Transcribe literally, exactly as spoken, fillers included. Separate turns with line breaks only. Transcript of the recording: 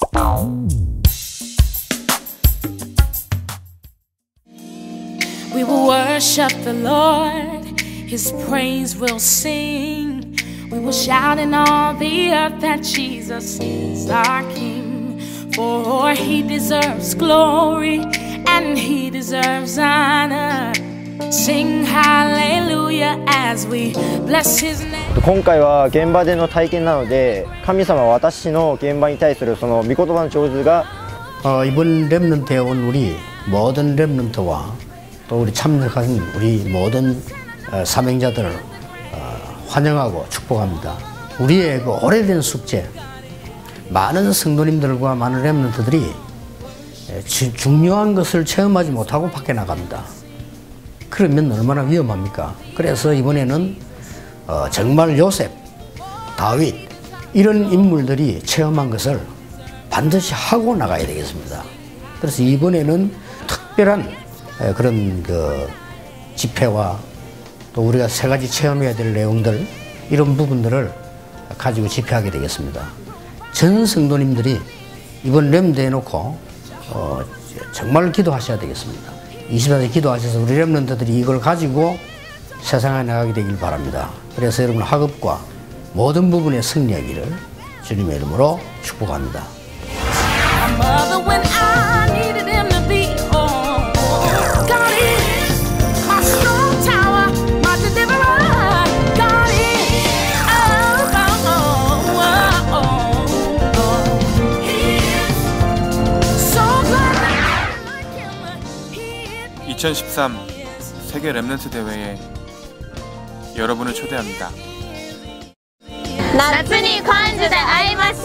We will worship the Lord, His praise we'll sing. We will shout in all the earth that Jesus is our King. For He deserves glory and He deserves honor. Sing hallelujah as we bless His name.
今回は現場での体験なので、神様は私の現場に対するその御言葉の上手が
어, 이번 렘넌트에 온 우리 모든 렘넌트와 또 우리 참석한 우리 모든 어, 사명자들을 어, 환영하고 축복합니다. 우리의 그 오래된 숙제, 많은 성도님들과 많은 렘넌트들이 지, 중요한 것을 체험하지 못하고 밖에 나갑니다. 그러면 얼마나 위험합니까? 그래서 이번에는 어, 정말 요셉, 다윗 이런 인물들이 체험한 것을 반드시 하고 나가야 되겠습니다. 그래서 이번에는 특별한 그런 그 집회와 또 우리가 세 가지 체험해야 될 내용들 이런 부분들을 가지고 집회하게 되겠습니다. 전 성도님들이 이번 렘드 해놓고 어, 정말 기도하셔야 되겠습니다. 이십사 대 기도하셔서 우리 렘넌트들이 이걸 가지고 세상에 나가게 되길 바랍니다. 그래서 여러분 학업과 모든 부분에 승리하기를 주님의 이름으로 축복합니다.
이천십삼 세계 렘넌트 대회에 여러분을 초대합니다.
夏に感じて会いましょう。